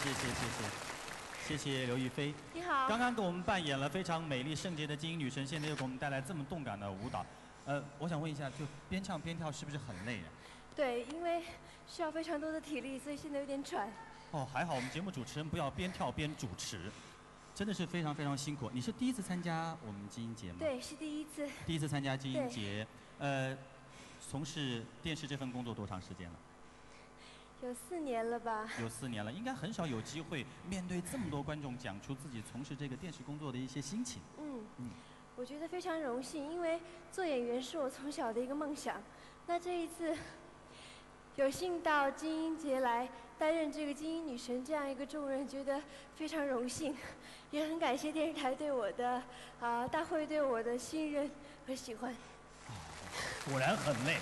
谢谢刘亦菲。 你好。 刚刚给我们扮演了非常美丽圣洁的精英女神，现在又给我们带来这么动感的舞蹈。我想问一下，就边唱边跳是不是很累啊？ 对，因为需要非常多的体力，所以现在有点喘。 哦，还好我们节目主持人不要边跳边主持，真的是非常非常辛苦。你是第一次参加我们金鹰节吗？ 对，是第一次。 第一次参加金鹰节，从事电视这份工作多长时间了？ 有4年了吧。 有4年了，应该很少有机会面对这么多观众，讲出自己从事这个电视工作的一些心情。 我觉得非常荣幸，因为做演员是我从小的一个梦想。那这一次有幸到金鹰节来担任这个金鹰女神这样一个重任，觉得非常荣幸，也很感谢电视台对我的大会对我的信任和喜欢。 果然很累。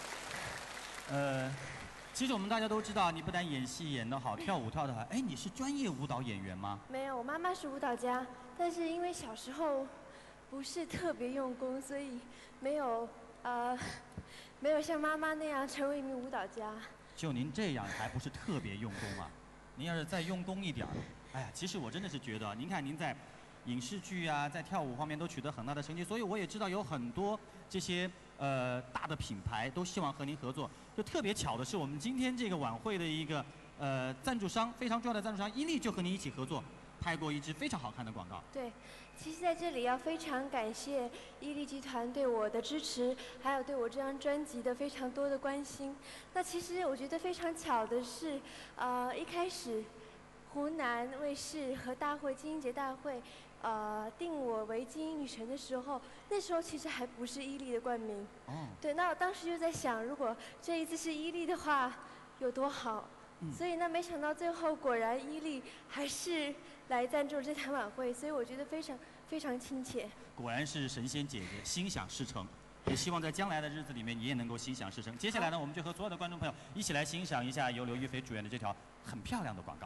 其实我们大家都知道，你不但演戏演得好，跳舞跳得好，哎，你是专业舞蹈演员吗？ 没有，我妈妈是舞蹈家，但是因为小时候不是特别用功，所以没有像妈妈那样成为一名舞蹈家。 就您这样还不是特别用功啊？您要是再用功一点儿，哎呀，其实我真的是觉得，您看您在影视剧啊，在跳舞方面都取得很大的成绩，所以我也知道有很多这些大的品牌都希望和您合作。就特别巧的是，我们今天这个晚会的一个赞助商，非常重要的赞助商伊利就和您一起合作，拍过一支非常好看的广告。 对，其实在这里要非常感谢伊利集团对我的支持，还有对我这张专辑的非常多的关心。那其实我觉得非常巧的是，一开始湖南卫视和金鹰节大会定我为金鹰女神的时候，那时候其实还不是伊利的冠名。对，那我当时就在想，如果这一次是伊利的话，有多好。所以呢，没想到最后果然伊利还是来赞助这场晚会，所以我觉得非常非常亲切。 果然是神仙姐姐，心想事成。也希望在将来的日子里面，你也能够心想事成。接下来呢，我们就和所有的观众朋友一起来欣赏一下由刘亦菲主演的这条很漂亮的广告。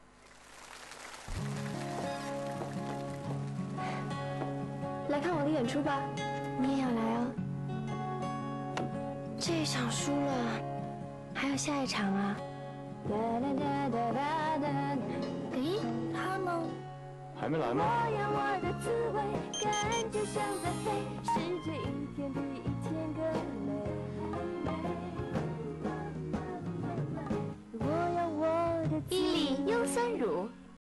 来看我的演出吧，你也要来哦。这一场输了，还有下一场啊。诶，他呢？ 还没来吗？ 我有我的滋味，感觉像在飞，世界一天比一天更美。我有我的伊利优酸乳。